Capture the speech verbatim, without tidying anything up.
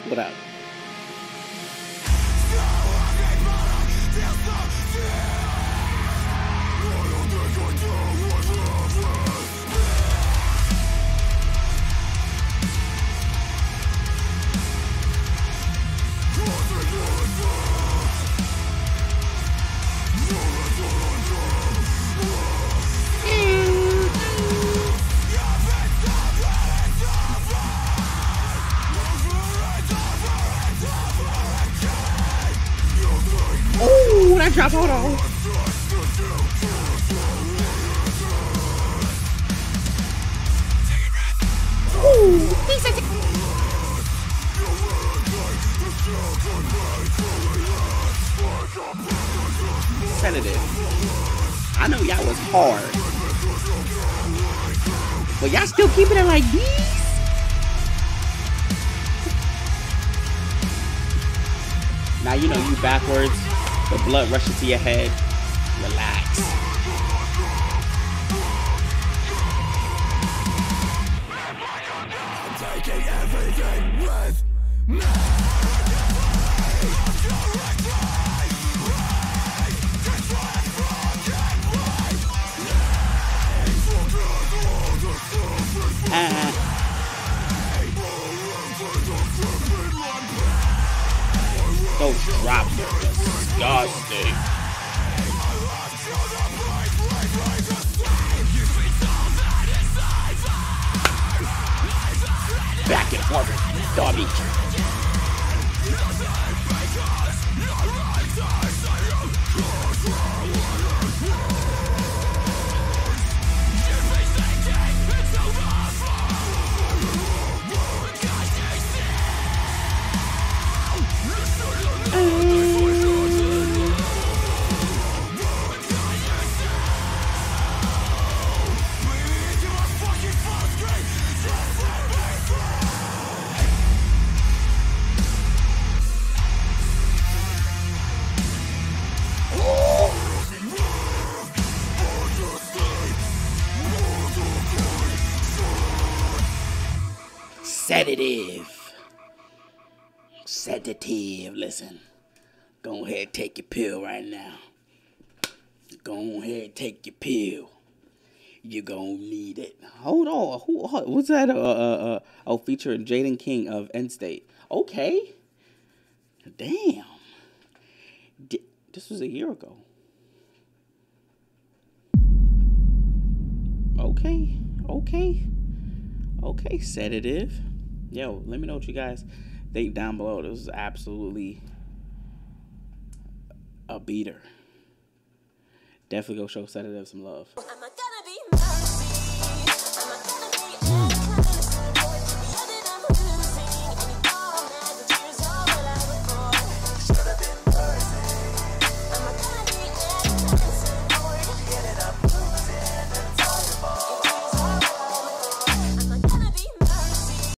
What up? Oh, that drop, hold on. Ooh, he said Sedative. I know y'all was hard, but y'all still keeping it like these? Now you know you backwards. The blood rushes to your head. Relax. I'm taking everything with me. Uh, those drops are disgusting. Back and forth, Dobby. Sedative. Sedative. Listen. Go ahead, take your pill right now. Go ahead, take your pill. You're gonna need it. Hold on. Who? What's that? Uh, uh, uh, oh, featuring Jaden King of End State. Okay. Damn. D this was a year ago. Okay. Okay. Okay, Sedative. Yo, let me know what you guys think down below. This is absolutely a beater. Definitely go show Sedative some love.